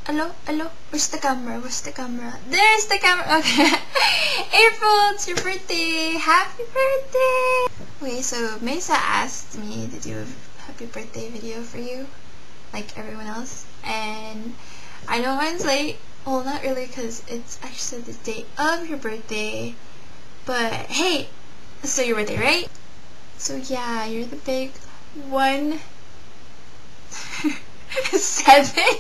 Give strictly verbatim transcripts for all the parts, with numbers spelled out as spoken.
hello, hello. Where's the camera? Where's the camera? There's the camera. Okay. April, it's your birthday. Happy birthday. Wait, so Mesa asked me to do a happy birthday video for you, like everyone else, and I know mine's late. Well, not really, because it's actually the day of your birthday. But hey, it's still your birthday, right? So yeah, you're the big one. Seven.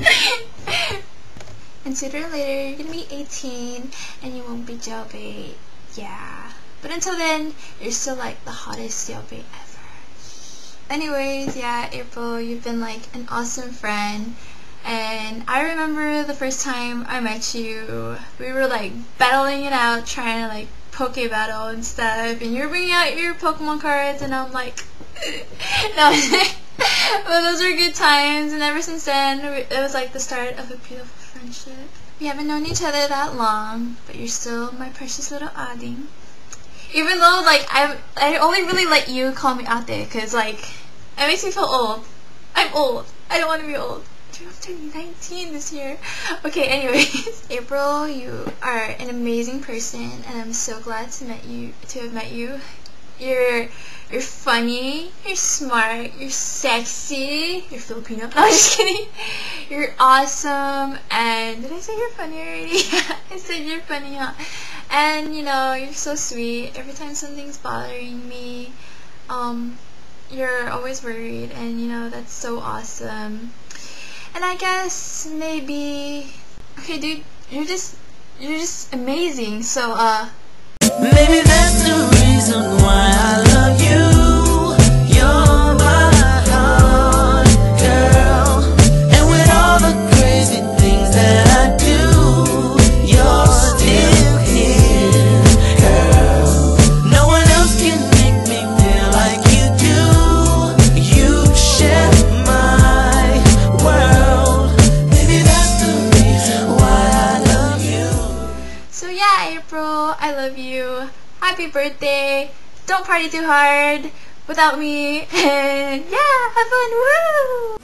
And sooner or later, you're gonna be eighteen, and you won't be jailbait. Yeah. But until then, you're still like the hottest jailbait ever. Anyways, yeah, April, you've been like an awesome friend. And I remember the first time I met you, we were like battling it out, trying to like Poke Battle and stuff, and you were bringing out your Pokemon cards, and I'm like, no. But those were good times, and ever since then, it was like the start of a beautiful friendship. We haven't known each other that long, but you're still my precious little Ading. Even though like I I only really let you call me Ate, cause like it makes me feel old. I'm old. I don't want to be old. I'm turning nineteen this year. Okay, anyways, April, you are an amazing person, and I'm so glad to met you to have met you. You're you're funny, you're smart, you're sexy, you're Filipino. No, I'm just kidding. You're awesome, and did I say you're funny already? I said you're funny, huh? And you know, you're so sweet. Every time something's bothering me, um, you're always worried, and you know, that's so awesome. And I guess maybe, okay, dude, you're just you're just amazing. So uh maybe that's the reason why I love you. You're my heart, girl. And with all the crazy things that I do, you're still here, girl. No one else can make me feel like you do. You share my world. Maybe that's the reason why I love you. So yeah, April, I love you. Happy birthday. Don't party too hard without me. And yeah, have fun. Woo!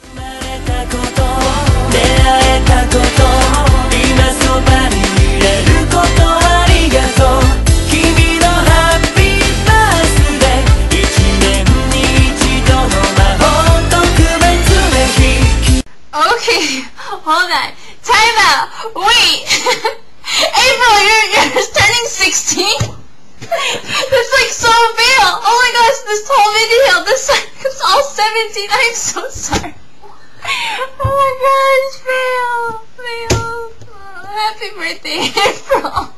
Okay, hold on. Time out. Wait. April, you're, you're turning sixteen? That's like so real. Oh my gosh, this whole video, this is all seventeen. I'm so sorry. Oh my gosh, fail. Fail. Oh, happy birthday, April.